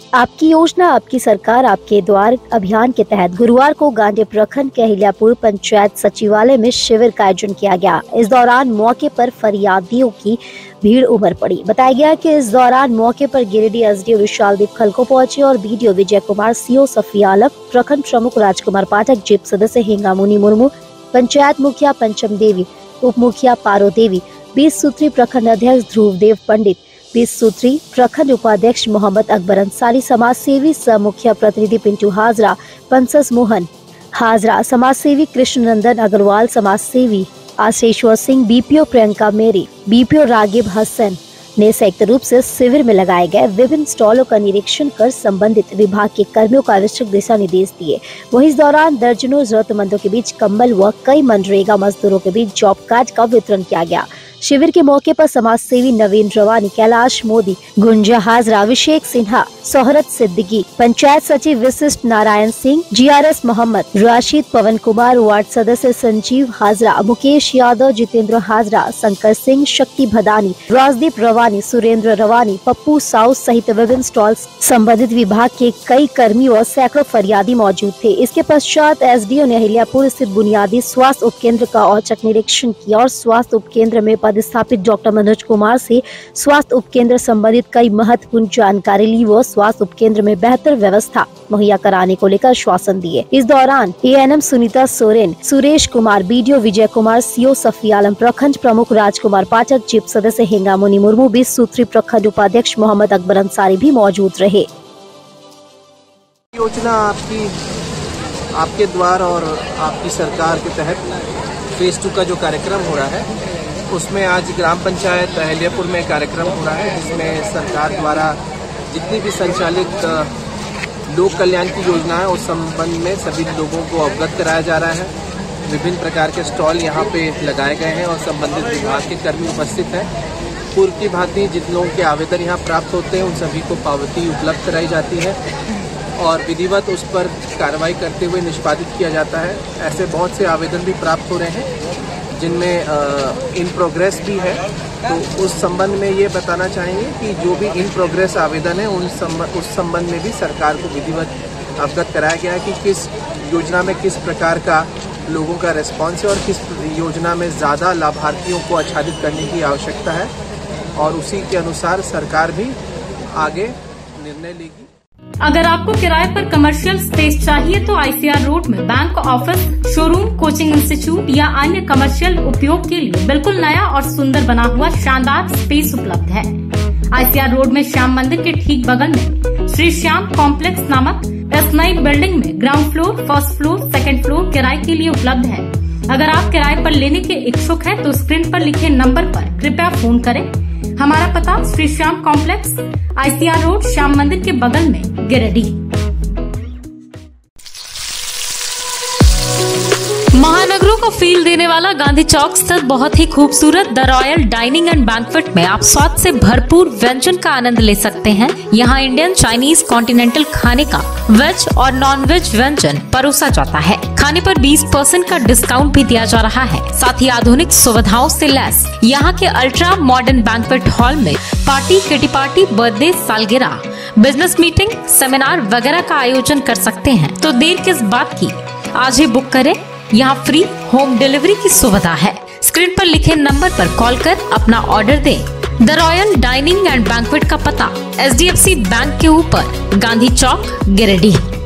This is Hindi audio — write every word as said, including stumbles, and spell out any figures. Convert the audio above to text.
आपकी योजना आपकी सरकार आपके द्वार अभियान के तहत गुरुवार को गांधी प्रखंड के अहिल्यापुर पंचायत सचिवालय में शिविर का आयोजन किया गया। इस दौरान मौके पर फरियादियों की भीड़ उमड़ पड़ी। बताया गया कि इस दौरान मौके पर गिरिडीह एसडीओ विशालदीप खलको पहुंचे और बीडीओ विजय कुमार, सीओ सफिया आलम, प्रखंड प्रमुख राजकुमार पाठक, जिप सदस्य हेंगामुनि मुर्मू, पंचायत मुखिया पंचम देवी, उप मुखिया पारो देवी, बीस सूत्री प्रखंड अध्यक्ष ध्रुव देव पंडित, बीस सूत्री प्रखंड उपाध्यक्ष मोहम्मद अकबर अंसारी, समाज सेवी सह मुखिया प्रतिनिधि पिंटू हाजरा, पंसस मोहन हाजरा, समाज सेवी कृष्ण नंदन अग्रवाल, समाज सेवी आशेश्वर सिंह, बीपीओ प्रियंका मेरी, बीपीओ रागिब हसन ने संयुक्त रूप से शिविर में लगाए गए विभिन्न स्टॉलों का निरीक्षण कर संबंधित विभाग के कर्मियों को आवश्यक दिशा निर्देश दिए। वहीं इस दौरान दर्जनों जरूरतमंदों के बीच कंबल व कई मनरेगा मजदूरों के बीच जॉब कार्ड का वितरण किया गया। शिविर के मौके पर समाज सेवी नवीन रवानी, कैलाश मोदी, गुंजा हाजरा, अभिषेक सिन्हा, सोहरत सिद्दीकी, पंचायत सचिव विशिष्ट नारायण सिंह, जीआरएस मोहम्मद, राशिद पवन कुमार, वार्ड सदस्य संजीव हाजरा, मुकेश यादव, जितेंद्र हाजरा, शंकर सिंह, शक्ति भदानी, राजदीप रवानी, सुरेंद्र रवानी, पप्पू साउ सहित विभिन्न स्टॉल संबंधित विभाग के कई कर्मी और सैकड़ों फरियादी मौजूद थे। इसके पश्चात एसडीओ ने अहिल्यापुर स्थित बुनियादी स्वास्थ्य उपकेंद्र का औचक निरीक्षण किया और स्वास्थ्य उपकेंद्र में पदस्थापित डॉक्टर मनोज कुमार से स्वास्थ्य उपकेंद्र संबंधित कई महत्वपूर्ण जानकारी ली व स्वास्थ्य उपकेंद्र में बेहतर व्यवस्था मुहैया कराने को लेकर आश्वासन दिए। इस दौरान ANM Sunita Soren, Suresh Kumar, BDO Vijay Kumar, CO Safia Alam, प्रखंड प्रमुख राजकुमार पाठक, जिप सदस्य हेंगामुनि मुर्मू, बीस सूत्री प्रखंड उपाध्यक्ष मोहम्मद अकबर अंसारी भी मौजूद रहे। योजना आपकी आपके द्वार और आपकी सरकार के तहत फेज टू का जो कार्यक्रम हो रहा है, उसमें आज ग्राम पंचायत अहिल्यापुर में कार्यक्रम हो रहा है, जिसमें सरकार द्वारा जितनी भी संचालित लोक कल्याण की योजना है उस संबंध में सभी लोगों को अवगत कराया जा रहा है। विभिन्न प्रकार के स्टॉल यहाँ पे लगाए गए हैं और संबंधित विभाग के कर्मी उपस्थित हैं। पूर्व की भांति जिन लोगों के आवेदन यहाँ प्राप्त होते हैं उन सभी को पावती उपलब्ध कराई जाती है और विधिवत उस पर कार्रवाई करते हुए निष्पादित किया जाता है। ऐसे बहुत से आवेदन भी प्राप्त हो रहे हैं जिनमें इन प्रोग्रेस भी है, तो उस संबंध में ये बताना चाहेंगे कि जो भी इन प्रोग्रेस आवेदन है उन संबंध उस संबंध में भी सरकार को विधिवत अवगत कराया गया है कि किस योजना में किस प्रकार का लोगों का रिस्पॉन्स है और किस योजना में ज़्यादा लाभार्थियों को आच्छादित करने की आवश्यकता है और उसी के अनुसार सरकार भी आगे निर्णय लेगी। अगर आपको किराए पर कमर्शियल स्पेस चाहिए तो आईसीआर रोड में bank office, showroom, coaching institute या अन्य कमर्शियल उपयोग के लिए बिल्कुल नया और सुंदर बना हुआ शानदार स्पेस उपलब्ध है। आईसीआर रोड में श्याम मंदिर के ठीक बगल में श्री श्याम कॉम्प्लेक्स नामक इस नई बिल्डिंग में ground floor, first floor, second floor किराए के लिए उपलब्ध है। अगर आप किराए पर लेने के इच्छुक हैं तो स्क्रीन पर लिखे नंबर पर कृपया फोन करें। हमारा पता Shri Shyam complex, ICR road, Shyam मंदिर के बगल में, गिरिडीह। महानगरों को फील देने वाला गांधी चौक स्थित बहुत ही खूबसूरत the royal dining and banquet में आप स्वाद से भरपूर व्यंजन का आनंद ले सकते हैं। यहाँ इंडियन, चाइनीज, कॉन्टिनेंटल खाने का वेज और नॉन वेज व्यंजन परोसा जाता है। खाने पर बीस परसेंट का डिस्काउंट भी दिया जा रहा है। साथ ही आधुनिक सुविधाओं से लैस यहाँ के अल्ट्रा मॉडर्न बैंक्वेट हॉल में पार्टी, किटी पार्टी, बर्थडे, सालगिरह, बिजनेस मीटिंग, सेमिनार वगैरह का आयोजन कर सकते हैं। तो देर किस बात की, आज ही बुक करें। यहाँ फ्री होम डिलीवरी की सुविधा है। स्क्रीन पर लिखे नंबर पर कॉल कर अपना ऑर्डर दें। The royal dining and banquet का पता H D F C bank के ऊपर, गांधी चौक, गिरिडीह।